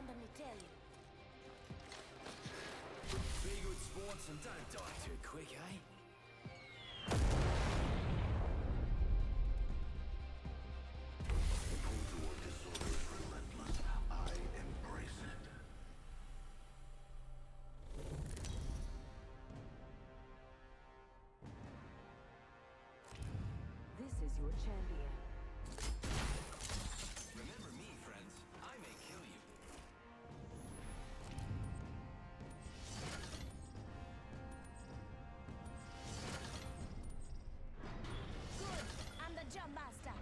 randomly tell you. Be good sports and don't die too quick, eh? The pull toward disorder is relentless. I embrace it. This is your champion. Remember me, friends. I may kill you. Good! I'm the jump master.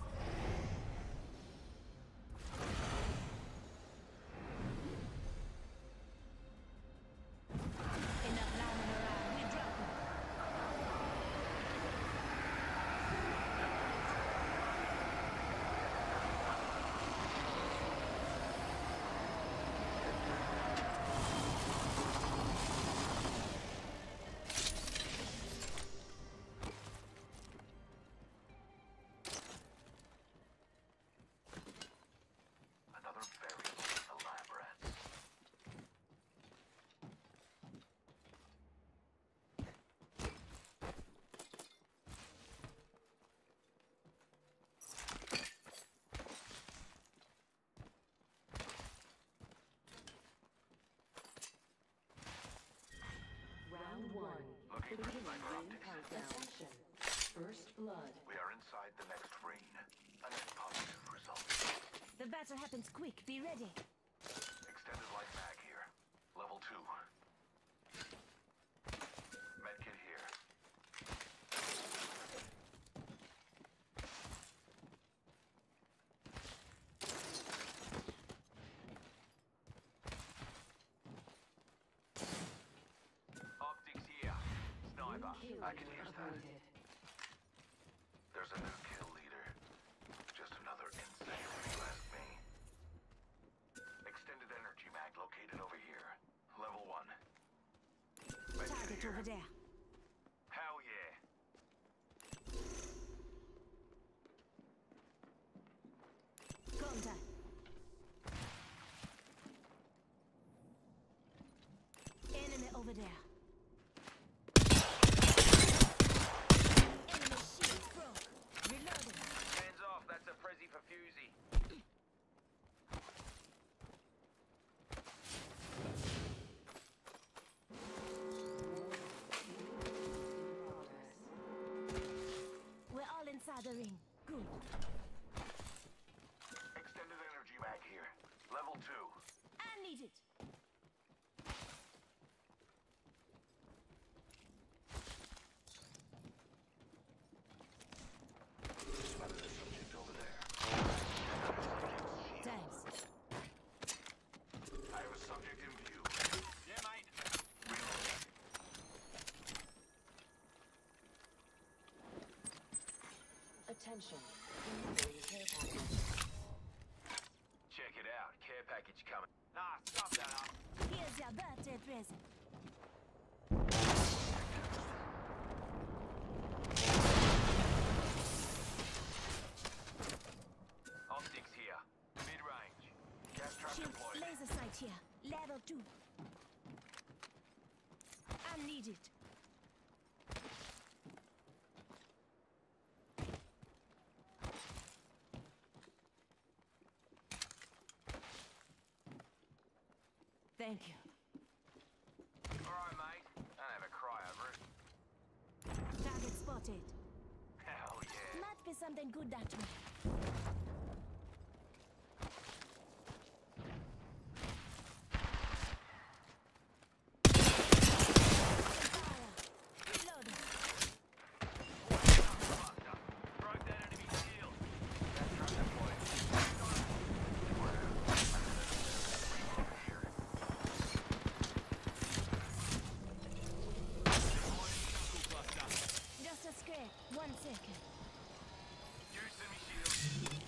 Enough lying around. We drop him. Another variable in the lab rats. Round one. Looking for Beginning sniper ring optics. countdown. Action. First blood. We are inside the next ring. A net positive result. The battle happens quick. Be ready. Extended light mag here. Level 2. Medkit here. Optics here. Sniper. Kill I can use that. avoided. There's a new kill leader. Just another insane if you ask me. Extended energy mag located over here. Level 1. Medkit Target here. over there. Hell yeah. Contact. Enemy over there. Enemy shield broke. Reloading. Hands off. That's a Prezi for Fusey. We're all inside the ring. Good. Extended energy mag here. Level 2. I need it. Spotted a subject over there. Thanks. I have a subject in view. Yeah, mate. Reloading. Attention. Delivering care package. Check it out. Care package coming. Nah, stop that up. Here's your birthday present. Optics here. Mid-range. Gas trap Shield deployed. laser sight here. Level 2. I need it. Thank you. Alright, mate. Don't have a cry over it. Target spotted. Hell yeah. Might be something good that way. Fire. Reloading. Buster. Broke that enemy shield. Gas trap deployed. Knuckle cluster. Just a scrape. 1 second. Use me shield.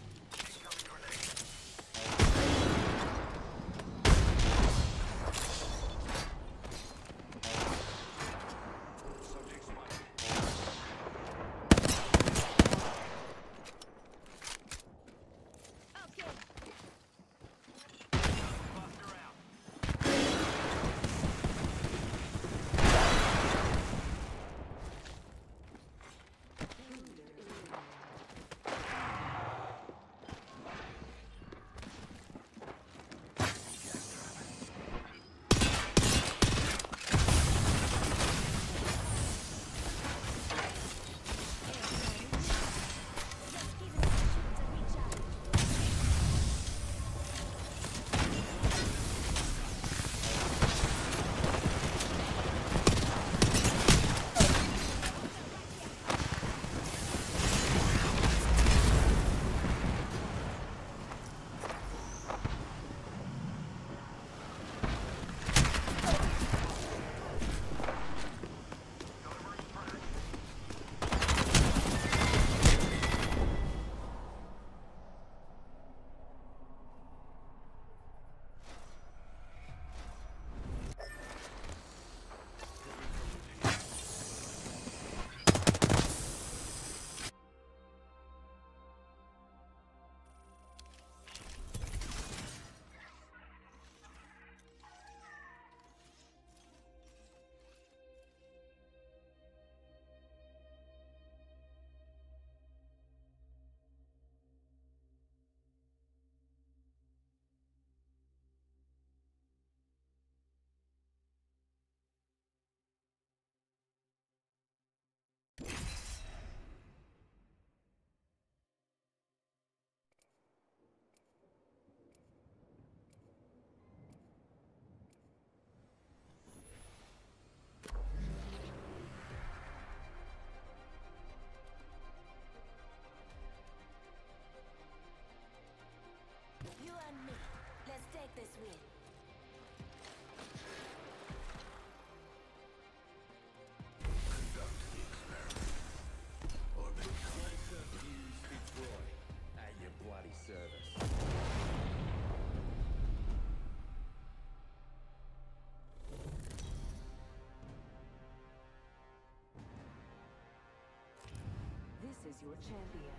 your champion.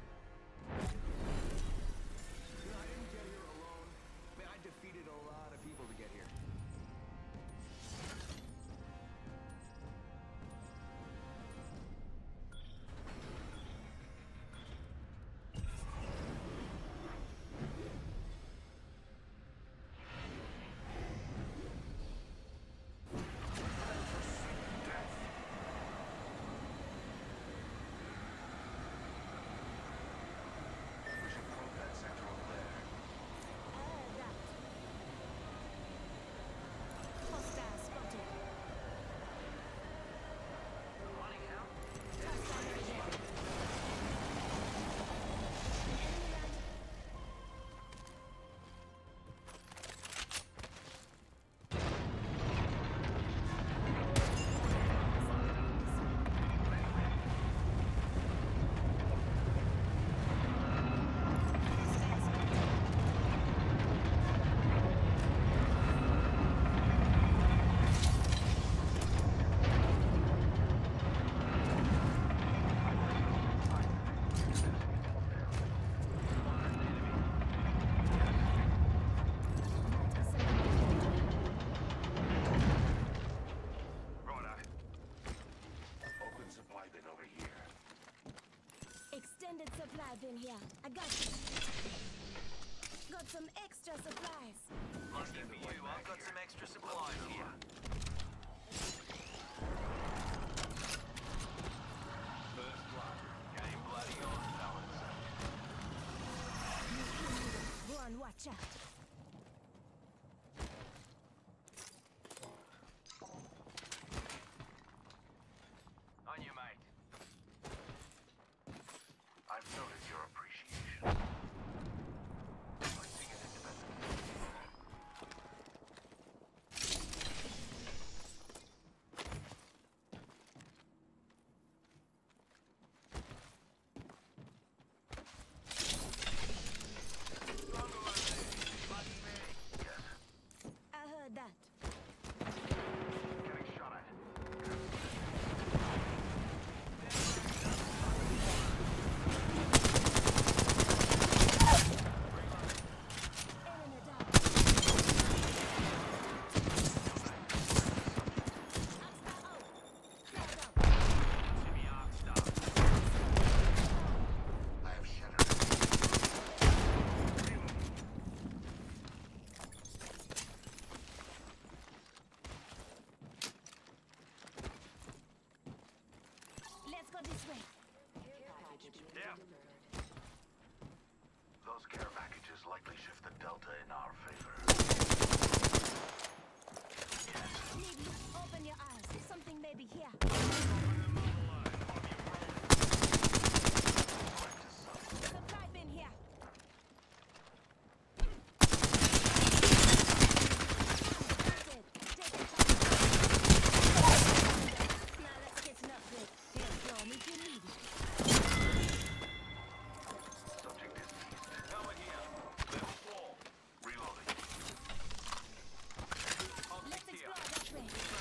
You know, I didn't get here alone. Man, I defeated a lot of people to get here. We should probe that center over there. That. Hostile spotted. Running out? Hostile right there. Enemy land. Righto. Open supply bin over here. Extended supply bin here. I got you. Got some extra supplies. Lucky for you, I've got some extra supplies here. First blood. Game bloody on, fellas. Go on, watch out. On you, mate. I've noticed your appreciation. Placing an independent. Yes. I heard that. Getting shot at. Enemy down. Hostile out. Stand up. Jimmy Ark stuff. I have shattered it. Let's go this way. Yeah. Those care packages likely shift the delta in our favor. Needy, open your eyes. Something may be here. Supply bin here. Spotted. Take it out. Now let's get an upgrade. Here, John, if you need it. Subject is seized. Going here. Level 4. Reloading. Let's explore that way.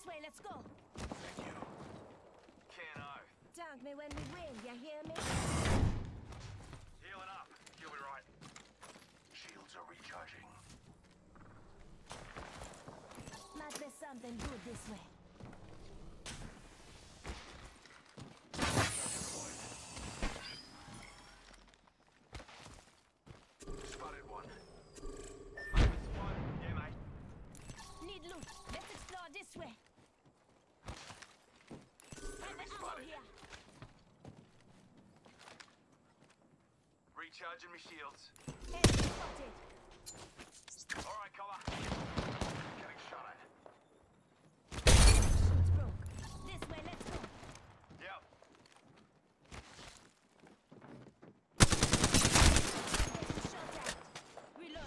This way, let's go. Thank you. Kano. Thank me when we win, you hear me? Healing up. You'll be right. Shields are recharging. Might be something good this way. Spotted one. One. Yeah, mate. Need loot. Let's explore this way. Have the ammo spotted. here. Recharging my shields. Enemy spotted. All right, cover. Getting shot at. Shields broke. This way, let's go. Yep. Getting shot at. Reload.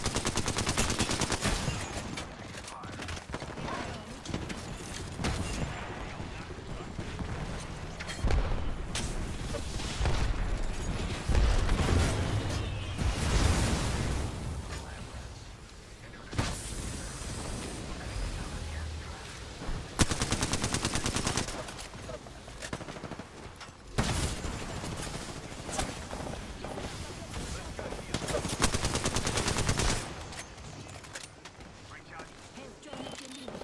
Recharging. Health drone if you need it.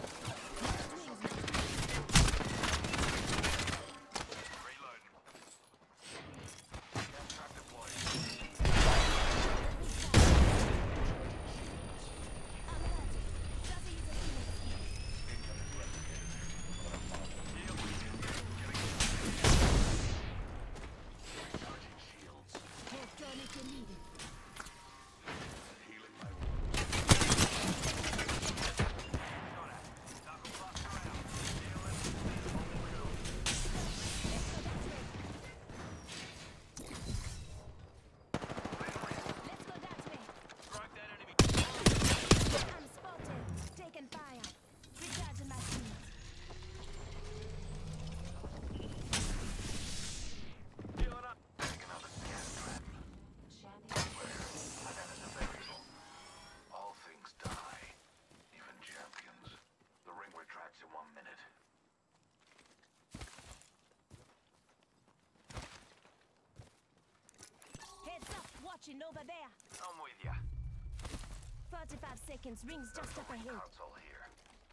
Reloading. Gas trap deployed. I'm ready. Just use a Recharging shields. health drone if you need it. Healing my wounds. Knuckle buster out. Healing. Let's go that way. Broke that enemy. I'm spotted. Taking fire. Recharging my shield. Healing up. Taking out a gas trap. Champion And that is a variable. All things die. Even champions. The ring retracts in 1 minute. Heads up. Watching over there. I'm with ya. 45 seconds. Rings just up ahead. Console here.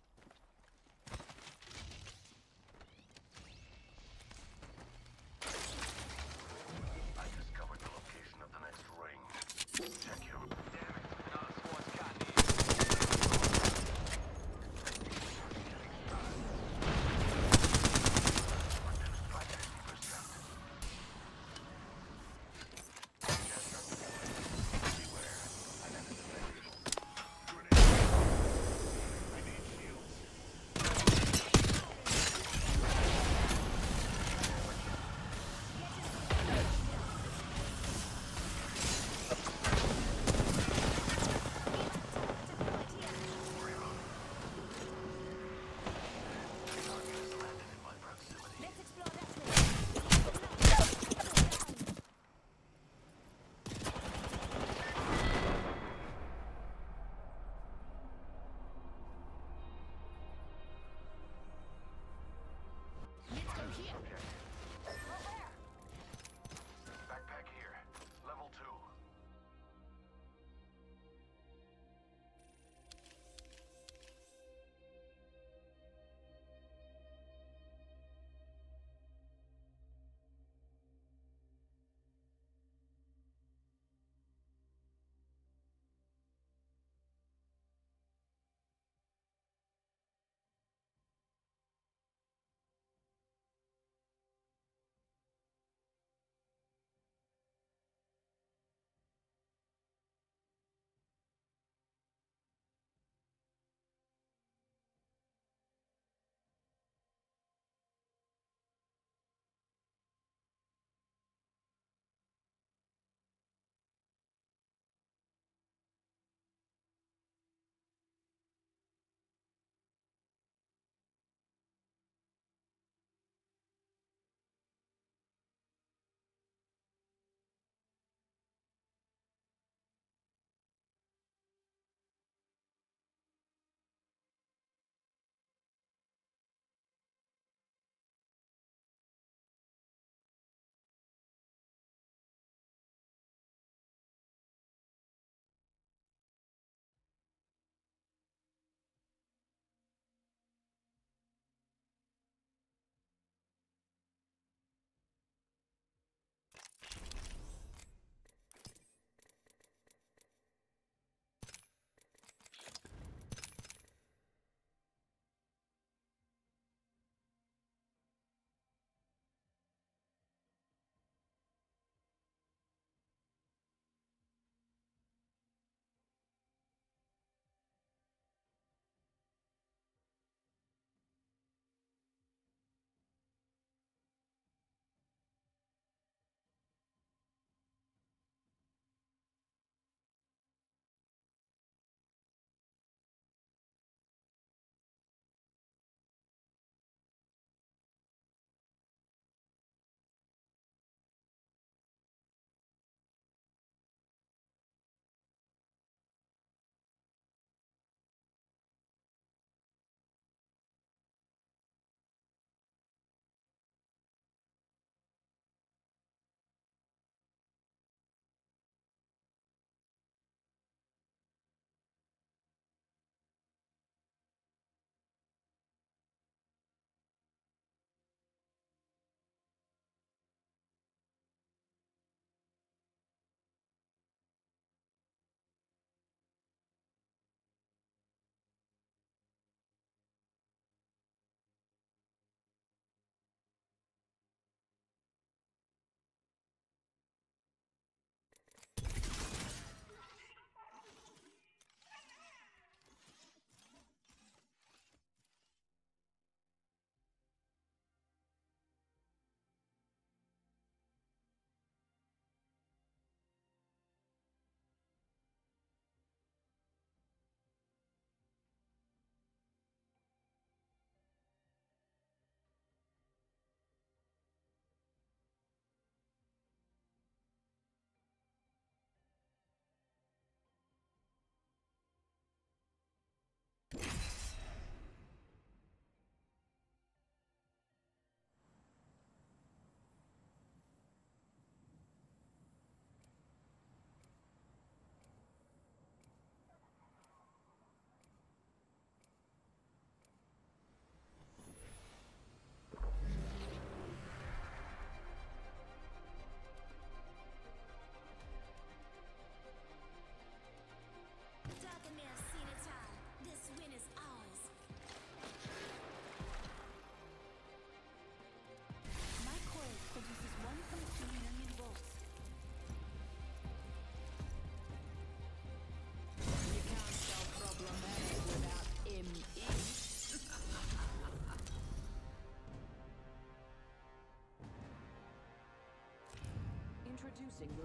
I discovered the location of the next ring. Check your Damn it. Another squad's cutting in. reduced by 50%. Beware. And that is a variable. Grenade.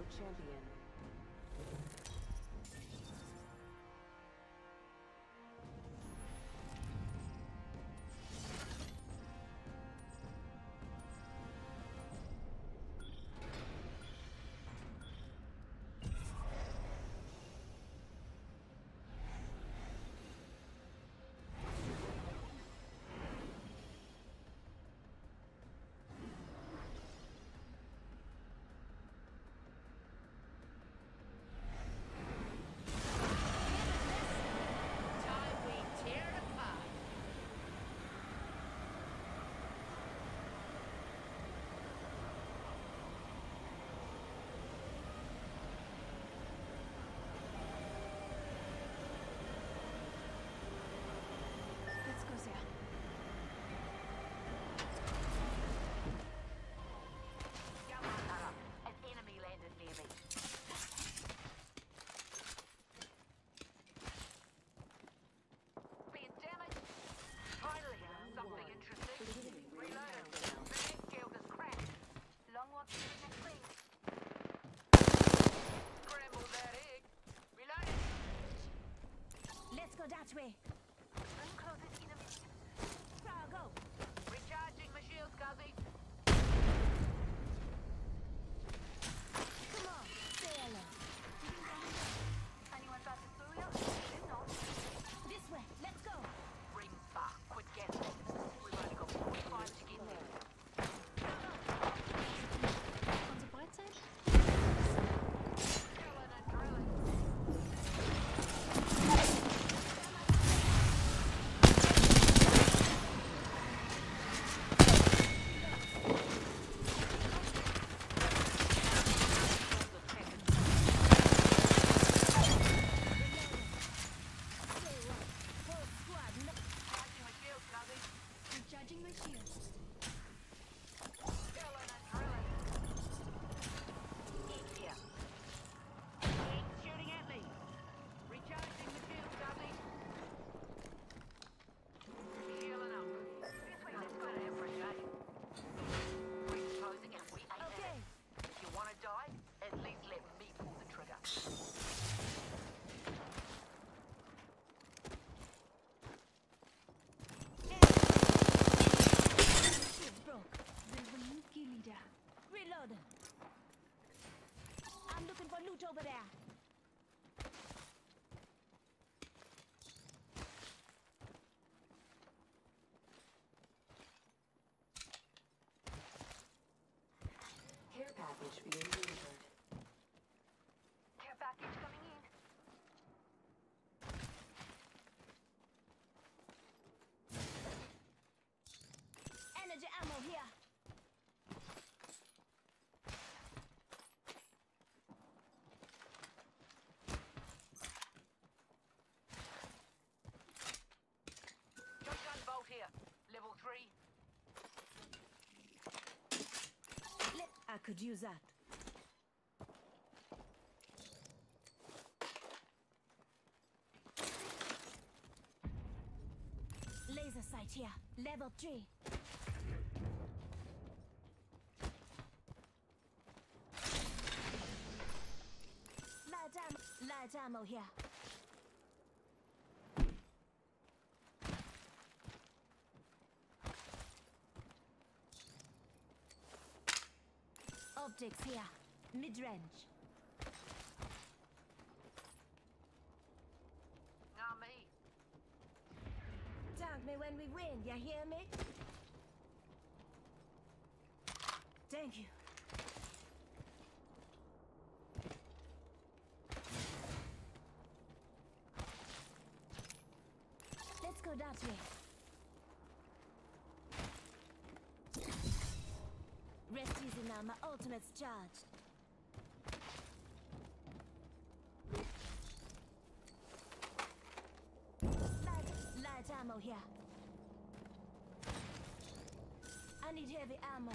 your champion. Time we tear it apart. Let's go there. Come on, Hunter. An enemy landed near me. Being damaged. Finally, something interesting. Beginning ring Reload. countdown. The next guild is cracked. Long walk to the next ring. Scramble that egg. Reloading. Let's go that way. Ring closes in a minute. Prowl, go. Recharging my shields, Guzzy. Come on. Stay alert. Anyone about to sue you? If not, This way. Let's go. ring back. Quit guessing. We've only got 45 to get there. On the bright side. Drilling and drilling. Whole squad. Charging my shields, Guzzy. Recharging my shield. Drilling and drilling. Eat here. Keep shooting at me. Recharging the shields, Guzzy. Healing up. This way, let's go to every game. Ring's closing and we ain't Okay. at it. If you want to die, at least let me pull the trigger. Shield broke. There's a new key leader. Reload. I'm looking for loot over there. Care package being delivered. Care package coming in. Energy ammo here. Shotgun bolt here. Level 3. I could use that. Laser sight here. Level 3. Light ammo here. Optics here. Mid-range. Not me. Thank me when we win, you hear me? Thank you. Let's go that way. Rest easy now, my ultimate's charged. Light ammo here. I need heavy ammo.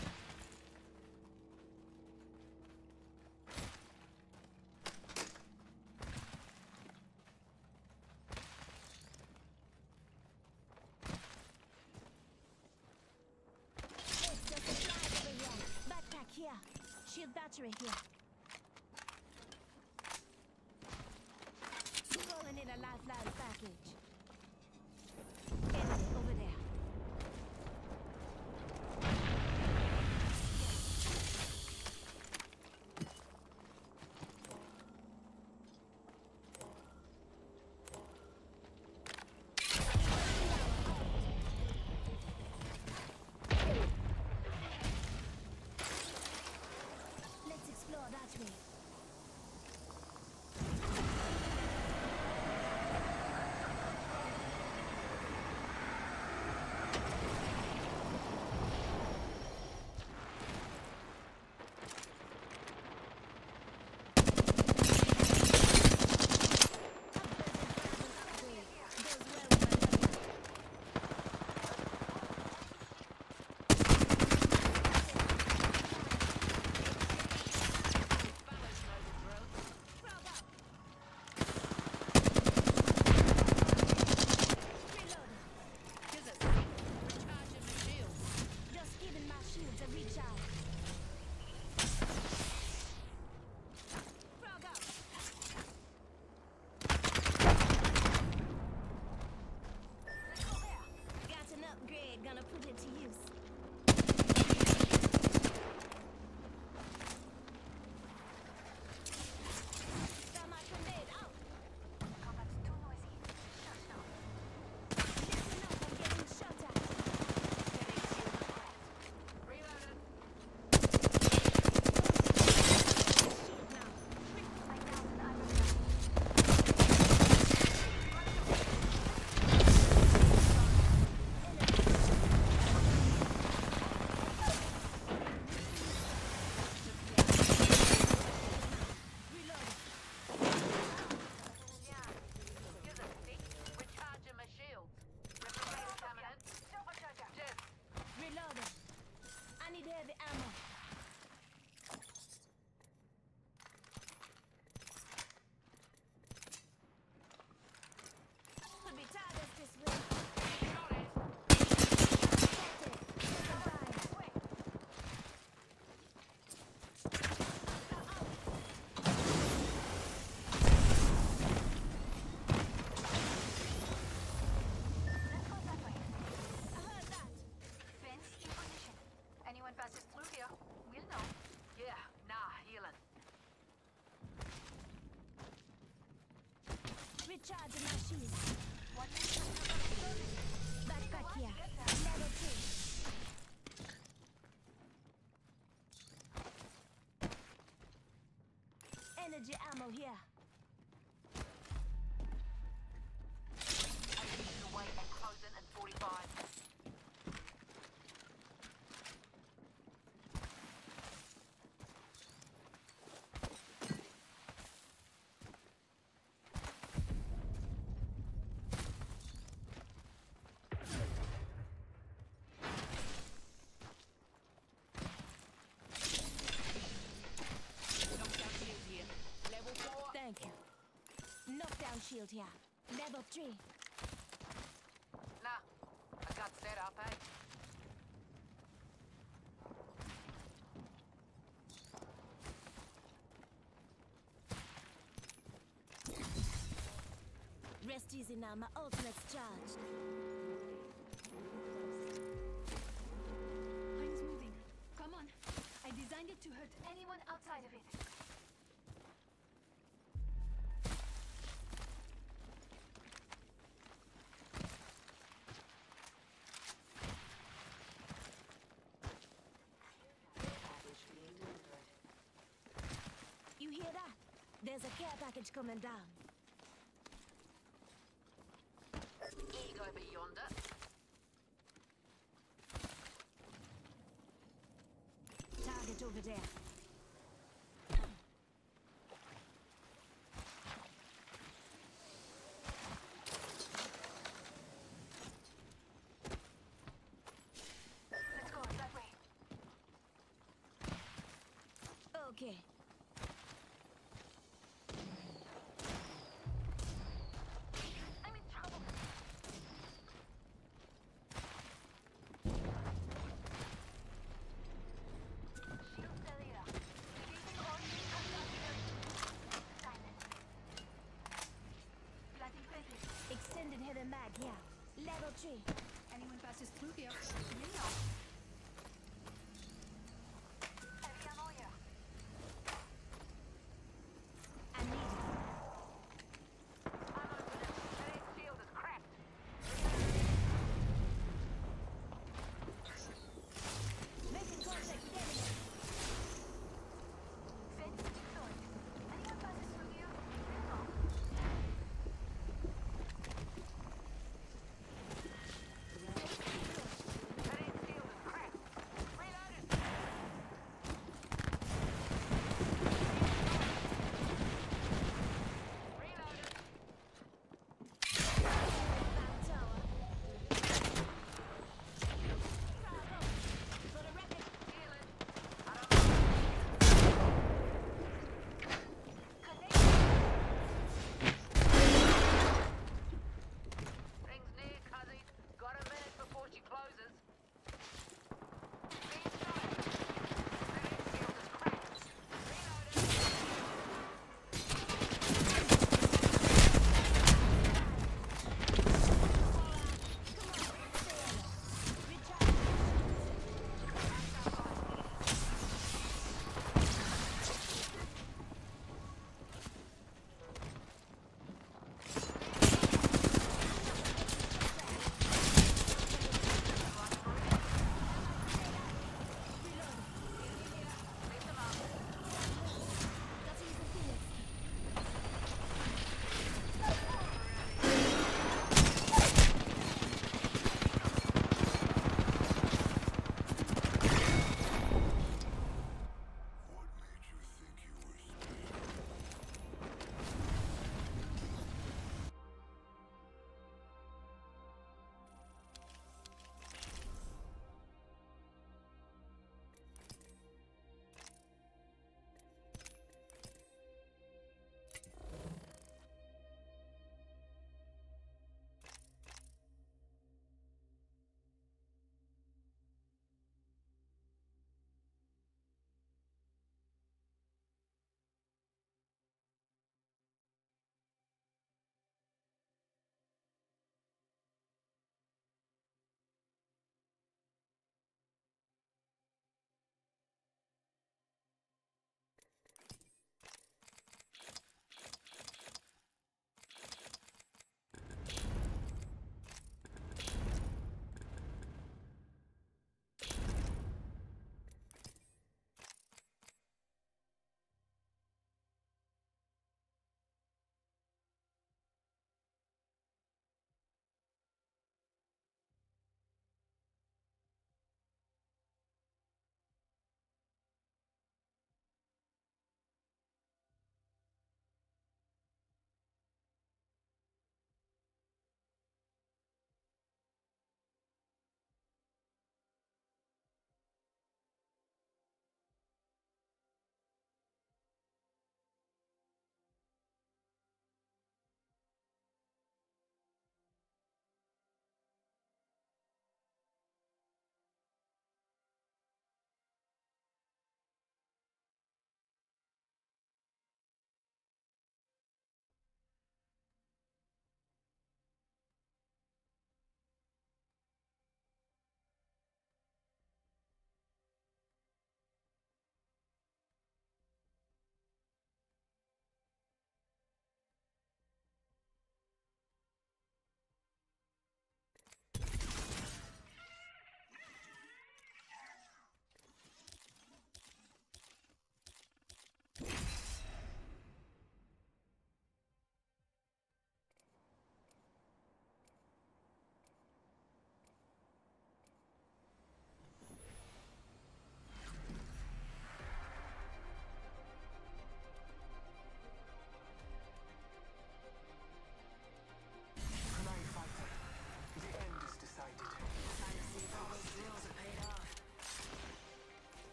Extra supplies over here. Backpack here. Shield battery here. Charging my shield. One minute. Backpack here. Level 2. Energy ammo here. Enemies away at closing in 45. Knockdown shield here. Level 4. Thank you. Knockdown shield here. Level 3. Nah, I got set up, eh? Rest easy now, my ultimate's charged. Mine's moving. Come on. I designed it to hurt anyone outside of it. Package being delivered. You hear that? There's a care package coming down. Ego be yonder. Target over there. Let's go that way. Okay. I'm in trouble. Shield barrier. Engaging all units of artillery. Silence. Planting fences. Extended heavy mag here. Level 3. Anyone passes through here, you know. Heavy ammo here. I need it. I'm open. Today's shield is cracked. Making contact with enemy. Fence deployed. Anyone passes through here, you know. Red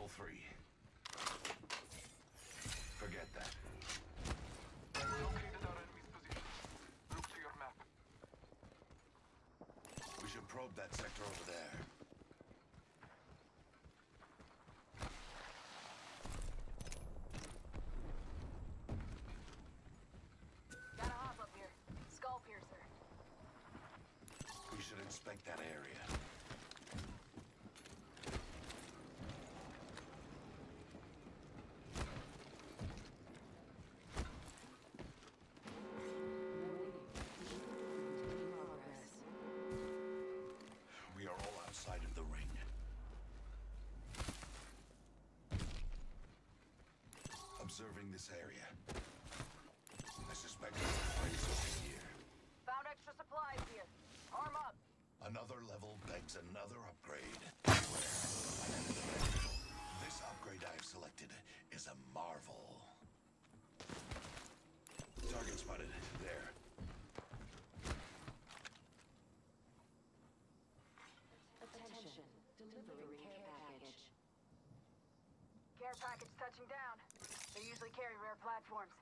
3. Forget that. Located our enemy's position. Look to your map. We should probe that sector over there. Gotta hop up here. Skull piercer. We should inspect that area. We are all outside of the ring. Observing this area. I suspect there's a place over here. Found extra supplies here. Arm up. Another level begs another upgrade. This upgrade I've selected is a marvel. Target spotted. There. Attention. Delivering care package. Care package touching down. They usually carry rare platforms.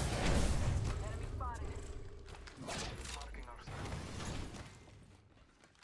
Enemy spotted. Marking our surroundings.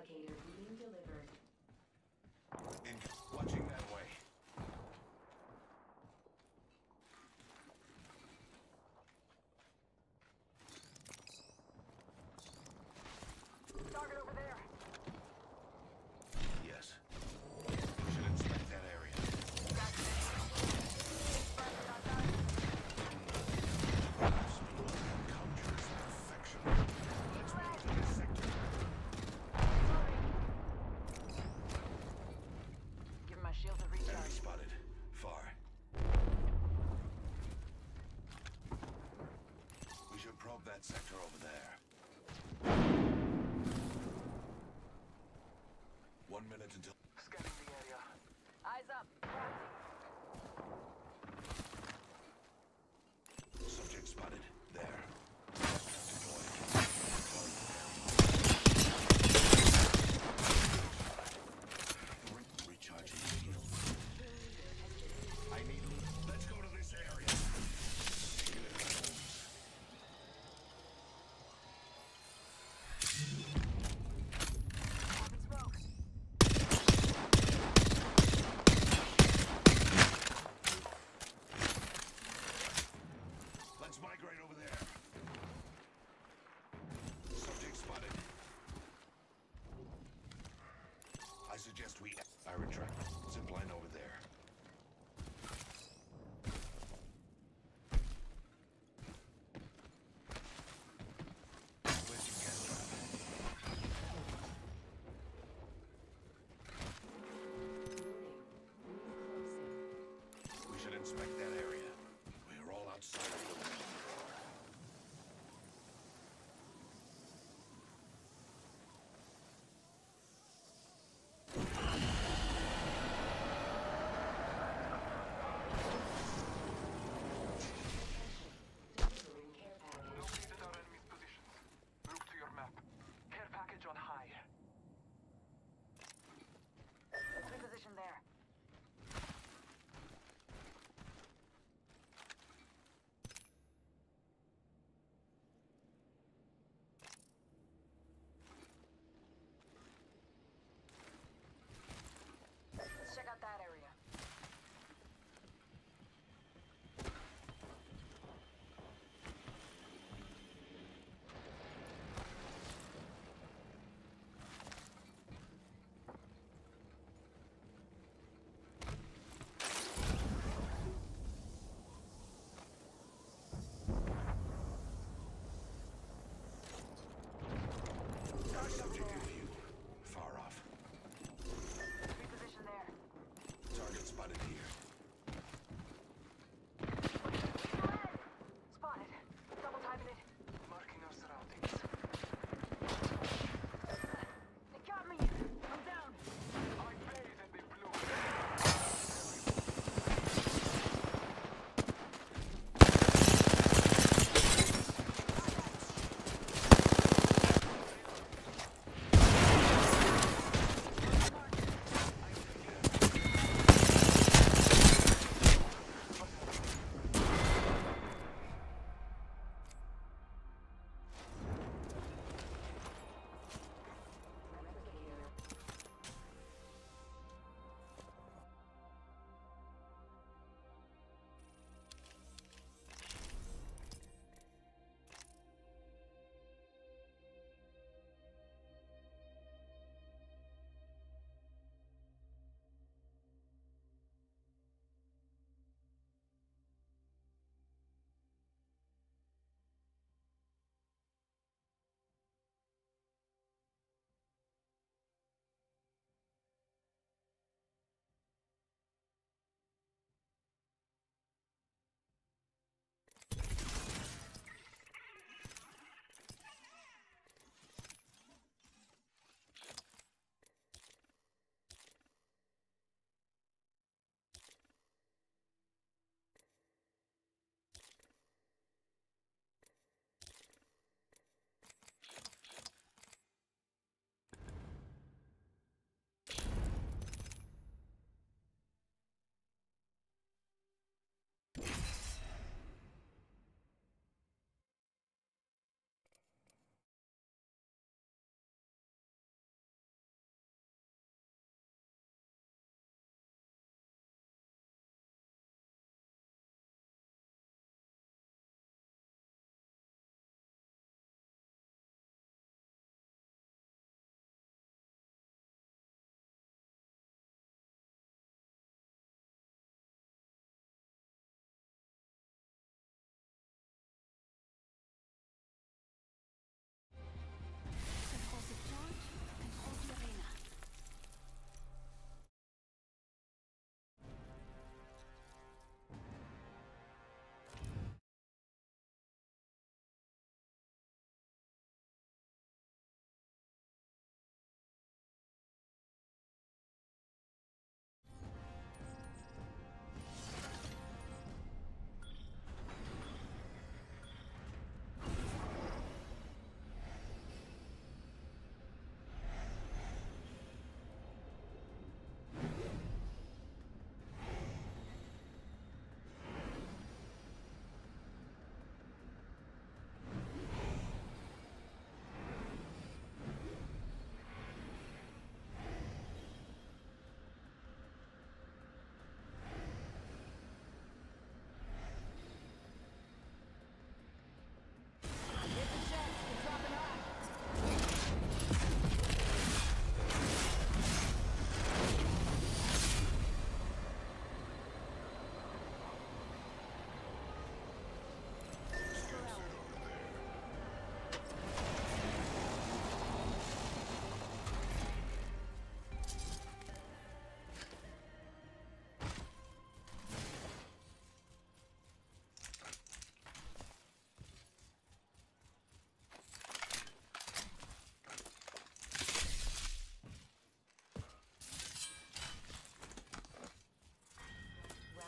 replicator being delivered. Watching that way. Target over there. Yes. We should inspect that area. Encounters perfection. Let's move to this sector. Give my shield a Enemy recharge. spotted. Far. We should probe that sector over there. 1 minute until... Scanning the area. Eyes up. Subject spotted. There. Deployed. Recharging shield. I need... Let's go to this area. Taking it home. Having smoke. Let's migrate over there. Subject spotted. I suggest we... I retract. Zipline over there. Placing gas trap. We should inspect that area. We are all outside of the window. Delivering care package. Located our enemy's positions. Move to your map. Care package on high. Reposition there.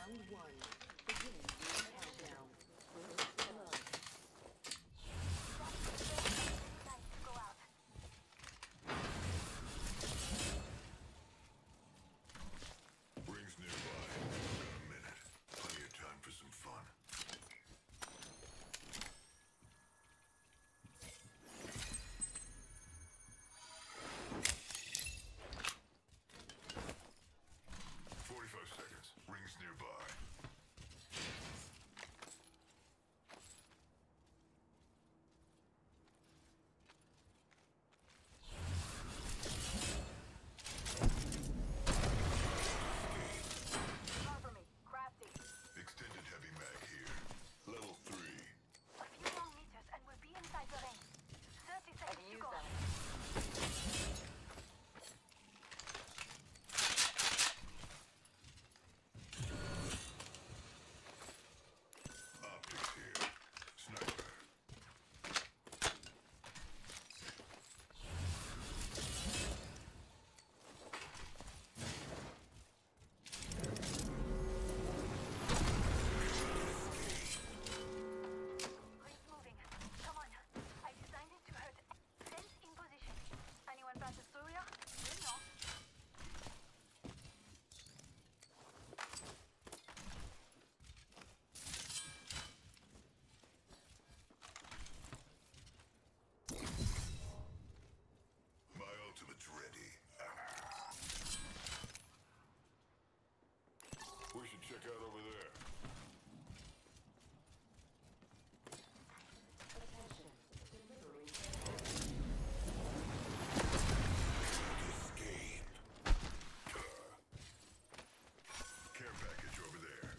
Round one. Beginning ring countdown. First blood. Time to go out. Rings nearby. Got a minute. Plenty of time for some fun. Rings nearby. Cover me. Crafty. Extended heavy mag here. Level 3. A few more meters and we'll be inside the ring. 30 seconds to go. Optics here. Sniper. Ring's moving. Come on. I designed it to hurt. Sense in position. Anyone passes through here? You know. My ultimate's ready. We should check out over there. Attention. Delivering Escape. Care package over there.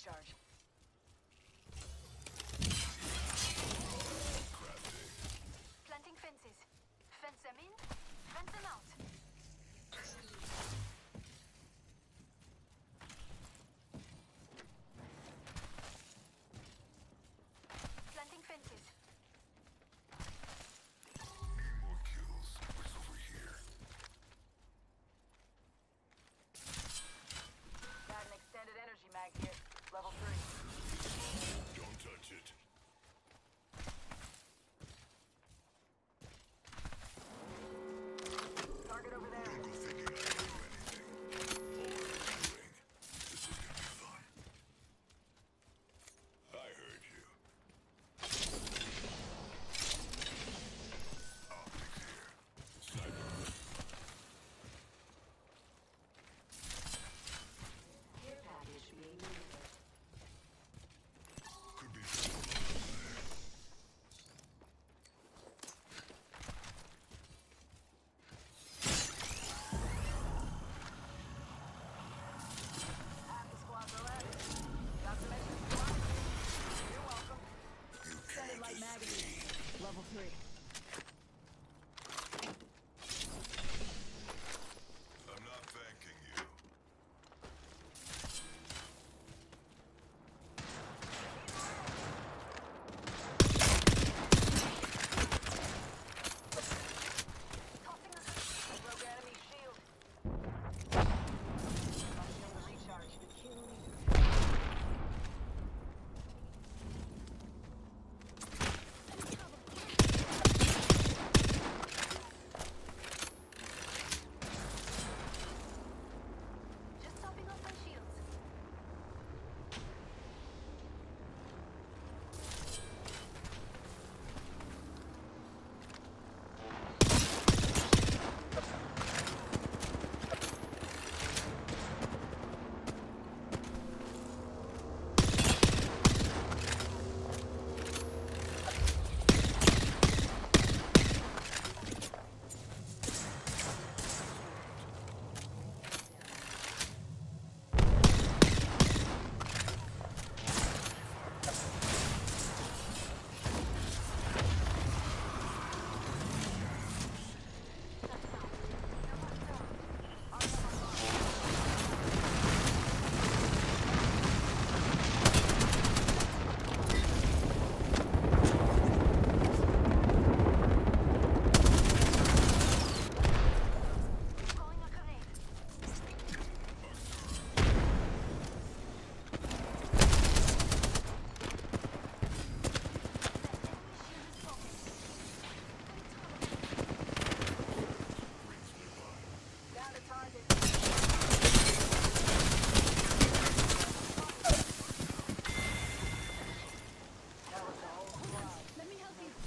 recharge. Planting fences. Fence them in, fence them out. Planting fences. Need more kills. What's over here? Got an extended energy mag here. Level 3. Don't touch it. Target over there. Don't go thinking I can do anything. All I'm doing. This is gonna be fun. I heard you. Optics here. Sniper. Care package being delivered. Could be trouble over there. Half the squads are at it. Got some extra supplies. You're welcome. You Extended can't light magazine. escape. Level 3. I'm not thanking you. Tossing the broke enemy shield. Launching on the recharge. Just topping off my shields. Calling a grenade. Down to target. That was the whole squad. Let me help you.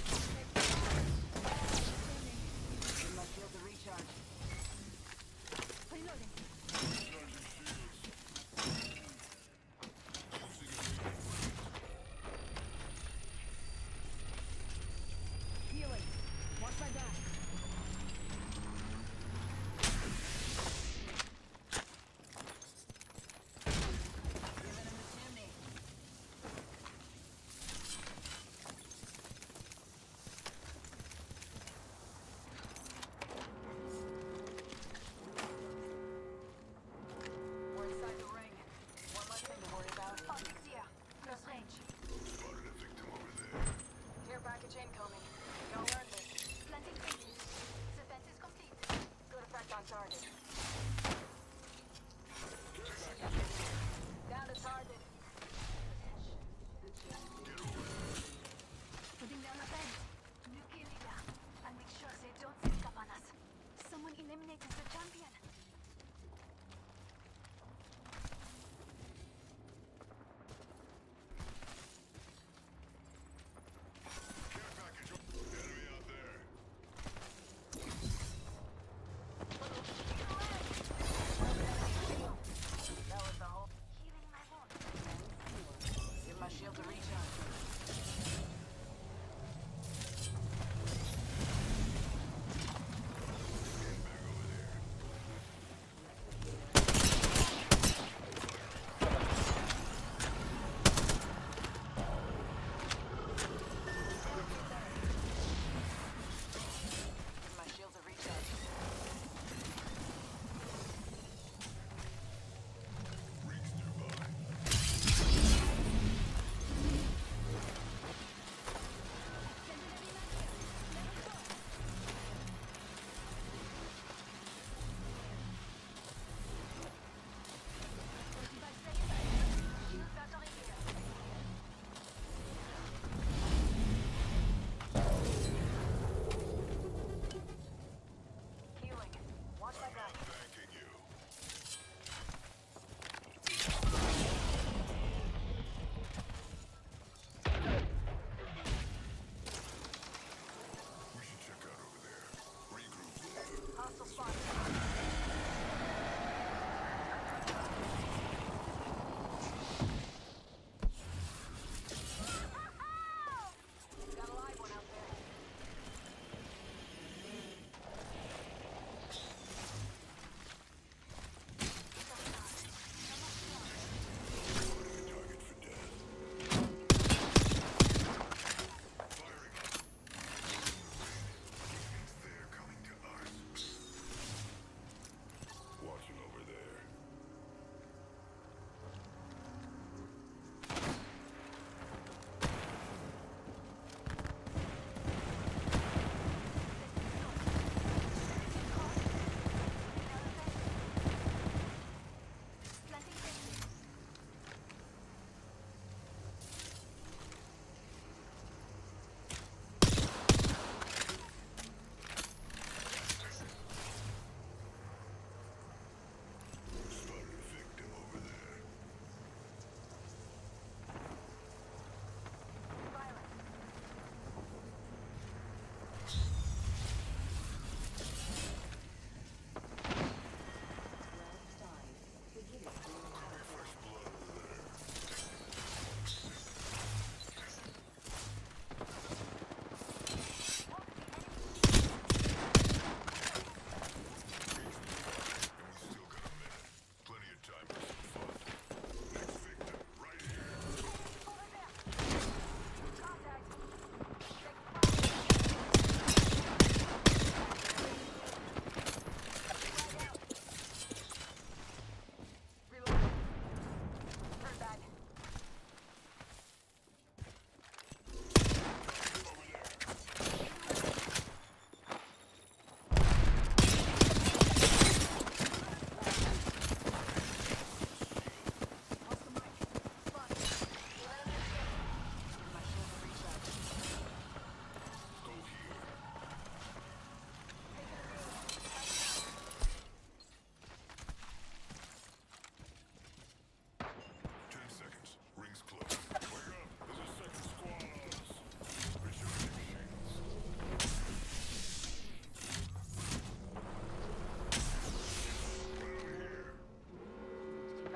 Give my shield to recharge. Reloading. Charging shields. Using it. Healing. Watch my back.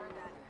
Heard that.